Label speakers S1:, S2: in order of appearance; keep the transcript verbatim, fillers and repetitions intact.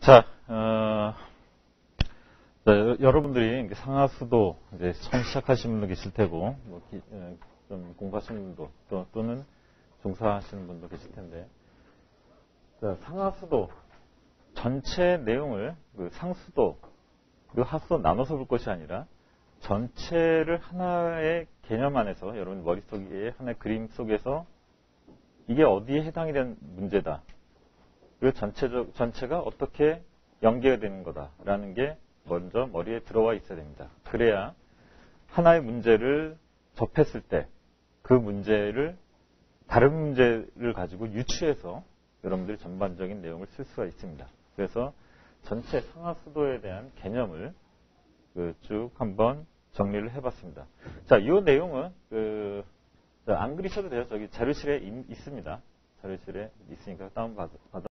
S1: 자, 어, 자, 여러분들이 상하수도 이제 처음 시작하시는 분도 계실 테고, 뭐 기, 어, 좀 공부하시는 분도, 또, 또는 종사하시는 분도 계실 텐데, 자, 상하수도 전체 내용을 그 상수도 그리고 하수도 나눠서 볼 것이 아니라 전체를 하나의 개념 안에서 여러분 머릿속에 하나의 그림 속에서 이게 어디에 해당이 되는 문제다. 그리고 전체적, 전체가 어떻게 연계가 되는 거다라는 게 먼저 머리에 들어와 있어야 됩니다. 그래야 하나의 문제를 접했을 때 그 문제를 다른 문제를 가지고 유추해서 여러분들이 전반적인 내용을 쓸 수가 있습니다. 그래서 전체 상하수도에 대한 개념을 그 쭉 한번 정리를 해봤습니다. 자, 이 내용은 그 안 그리셔도 돼요. 저기 자료실에 있습니다. 자료실에 있으니까 다운받아